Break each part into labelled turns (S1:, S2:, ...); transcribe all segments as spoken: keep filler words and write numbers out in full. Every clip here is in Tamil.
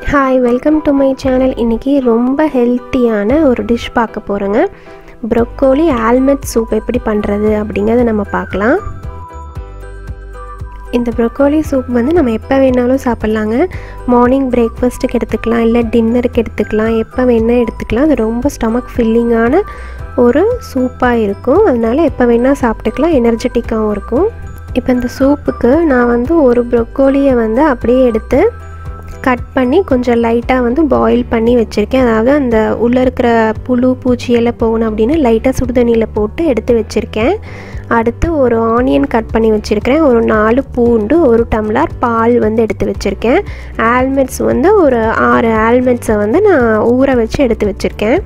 S1: Hi, welcome to my channel. இன்னைக்கு ரொம்ப ஹெல்த்தியான ஒரு டிஷ் பார்க்க போறேங்க. broccoili almond soup எப்படி பண்றது அப்படிங்கறத நம்ம பார்க்கலாம். இந்த broccoili soup வந்து நம்ம எப்ப வேணாலும் சாப்பிடலாங்க. மார்னிங் பிரேக்ஃபாஸ்ட்க்கு எடுத்துக்கலாம் இல்ல டின்னருக்கு எடுத்துக்கலாம். எப்ப வேணா எடுத்துக்கலாம். அது ரொம்ப ஸ்டமக் ஃபில்லிங்கான ஒரு சூப்பா இருக்கும். அதனால எப்ப வேணா சாப்பிட்டுக்கலாம். எனர்ஜெட்டிக்காவும் இருக்கும். இப்போ இந்த சூப்புக்கு நான் வந்து ஒரு broccoiliயை வந்து அப்படியே எடுத்து கட் பண்ணி கொஞ்சம் லைட்டாக வந்து பாயில் பண்ணி வச்சுருக்கேன். அதாவது அந்த உள்ளே இருக்கிற புழு பூச்சி எல்லாம் போகணும் அப்படின்னு லைட்டாக சுடுதண்ணியில் போட்டு எடுத்து வச்சுருக்கேன். அடுத்து ஒரு ஆனியன் கட் பண்ணி வச்சுருக்கிறேன். ஒரு நாலு பூண்டு, ஒரு டம்ளர் பால் வந்து எடுத்து வச்சுருக்கேன். ஆல்மண்ட்ஸ் வந்து ஒரு ஆறு ஆல்மண்ட்ஸை வந்து நான் ஊற வச்சு எடுத்து வச்சுருக்கேன்.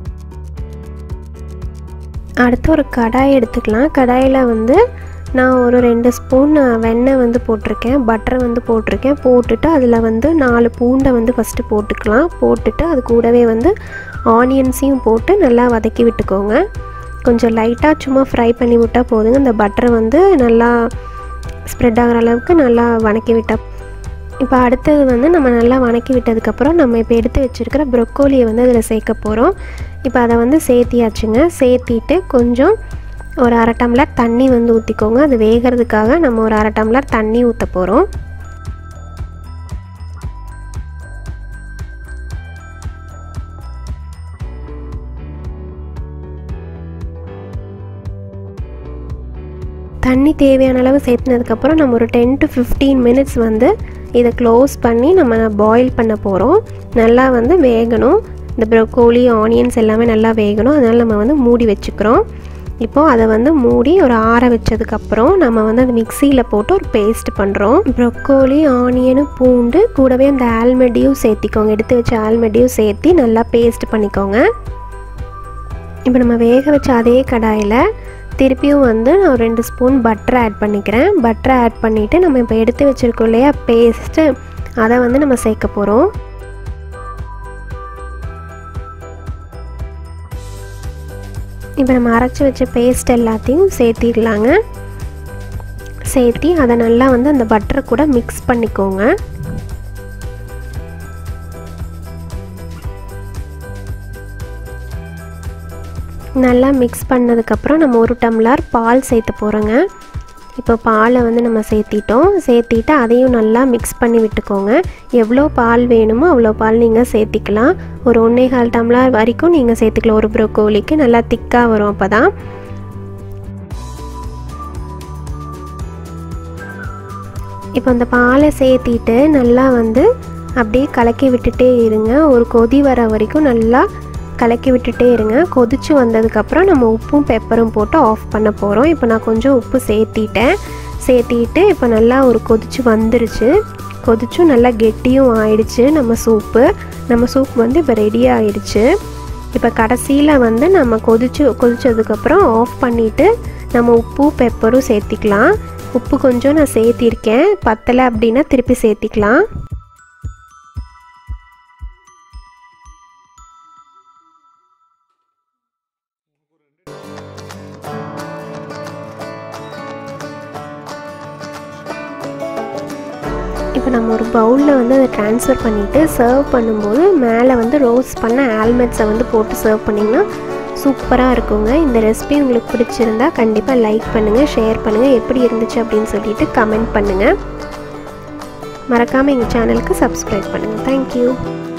S1: அடுத்து ஒரு கடாய் எடுத்துக்கலாம். கடாயில் வந்து நான் ஒரு ரெண்டு ஸ்பூன் வெண்ணெய் வந்து போட்டிருக்கேன். பட்டரை வந்து போட்டிருக்கேன். போட்டுட்டு அதில் வந்து நாலு பூண்டை வந்து ஃபஸ்ட்டு போட்டுக்கலாம். போட்டுட்டு அது கூடவே வந்து ஆனியன்ஸையும் போட்டு நல்லா வதக்கி விட்டுக்கோங்க. கொஞ்சம் லைட்டாக சும்மா ஃப்ரை பண்ணி விட்டால் போதுங்க. இந்த பட்டரை வந்து நல்லா ஸ்ப்ரெட் ஆகிற அளவுக்கு நல்லா வதக்கி விட்டால். இப்போ அடுத்தது வந்து நம்ம நல்லா வதக்கி விட்டதுக்கப்புறம் நம்ம இப்போ எடுத்து வச்சுருக்கிற broccoiliயை வந்து அதில் சேர்க்க போகிறோம். இப்போ அதை வந்து சேர்த்தியாச்சுங்க. சேர்த்திட்டு கொஞ்சம் ஒரு அரை டம்ளர் தண்ணி வந்து ஊற்றிக்கோங்க. அது வேகிறதுக்காக நம்ம ஒரு அரை டம்ளர் தண்ணி ஊற்ற போகிறோம். தண்ணி தேவையான அளவு சேர்த்துனதுக்கப்புறம் நம்ம ஒரு டென் டு ஃபிஃப்டீன் மினிட்ஸ் வந்து இதை க்ளோஸ் பண்ணி நம்ம பாயில் பண்ண போகிறோம். நல்லா வந்து வேகணும். இந்த broccoili ஆனியன்ஸ் எல்லாமே நல்லா வேகணும். அதனால் நம்ம வந்து மூடி வச்சுக்கிறோம். இப்போது அதை வந்து மூடி ஒரு ஆற வச்சதுக்கப்புறம் நம்ம வந்து அந்த மிக்சியில் போட்டு ஒரு பேஸ்ட் பண்ணுறோம். broccoili ஆனியனு பூண்டு கூடவே அந்த ஆல்மண்டையும் சேர்த்திக்கோங்க. எடுத்து வச்ச ஆல்மண்டையும் சேர்த்தி நல்லா பேஸ்ட் பண்ணிக்கோங்க. இப்போ நம்ம வேக வச்ச அதே கடாயில் திருப்பியும் வந்து நான் ரெண்டு ஸ்பூன் பட்டரை ஆட் பண்ணிக்கிறேன். பட்டரை ஆட் பண்ணிவிட்டு நம்ம இப்போ எடுத்து வச்சுருக்கோம் இல்லையா பேஸ்ட்டு, அதை வந்து நம்ம சேர்க்க போகிறோம். இப்போ நம்ம அரைச்சி வச்ச பேஸ்ட் எல்லாத்தையும் சேர்த்திடலாங்க. சேர்த்தி அதை நல்லா வந்து அந்த பட்டரை கூட மிக்ஸ் பண்ணிக்கோங்க. நல்லா மிக்ஸ் பண்ணதுக்கப்புறம் நம்ம ஒரு டம்ளர் பால் சேர்த்து போகிறோங்க. இப்போ பாலை வந்து நம்ம சேர்த்திட்டோம். சேர்த்திட்டு அதையும் நல்லா மிக்ஸ் பண்ணி விட்டுக்கோங்க. எவ்வளோ பால் வேணுமோ அவ்வளோ பால் நீங்கள் சேர்த்திக்கலாம். ஒரு ஒன்றே கால் டம்ளர் வரைக்கும் நீங்கள் சேர்த்துக்கலாம். ஒரு broccoiliக்கு நல்லா திக்காக வரும். அப்போ தான் இப்போ அந்த பாலை சேர்த்திட்டு நல்லா வந்து அப்படியே கலக்கி விட்டுட்டே இருங்க. ஒரு கொதி வர வரைக்கும் நல்லா கலக்கி விட்டுட்டே இருங்க. கொதிச்சு வந்ததுக்கப்புறம் நம்ம உப்பும் பெப்பரும் போட்டு ஆஃப் பண்ண போகிறோம். இப்போ நான் கொஞ்சம் உப்பு சேர்த்திட்டேன். சேர்த்திட்டு இப்போ நல்லா ஒரு கொதிச்சு வந்துருச்சு. கொதிச்சும் நல்லா கெட்டியும் ஆயிடுச்சு நம்ம சூப்பு. நம்ம சூப் வந்து இப்போ ரெடி ஆயிடுச்சு. இப்போ கடைசியில் வந்து நம்ம கொதிச்சு கொதிச்சதுக்கப்புறம் ஆஃப் பண்ணிவிட்டு நம்ம உப்பு பெப்பரும் சேர்த்திக்கலாம். உப்பு கொஞ்சம் நான் சேர்த்திருக்கேன். பத்தலை அப்படின்னா திருப்பி சேர்த்திக்கலாம். இப்போ நம்ம ஒரு பவுலில் வந்து அதை ட்ரான்ஸ்ஃபர் பண்ணிவிட்டு சர்வ் பண்ணும்போது மேலே வந்து ரோஸ்ட் பண்ண ஆல்மண்ட்ஸை வந்து போட்டு சர்வ் பண்ணிங்கன்னா சூப்பராக இருக்குங்க. இந்த ரெசிபி உங்களுக்கு பிடிச்சிருந்தா கண்டிப்பாக லைக் பண்ணுங்கள், ஷேர் பண்ணுங்கள். எப்படி இருந்துச்சு அப்படின்னு சொல்லிட்டு கமெண்ட் பண்ணுங்கள். மறக்காமல் எங்கள் சேனலுக்கு சப்ஸ்கிரைப் பண்ணுங்கள். தேங்க்யூ.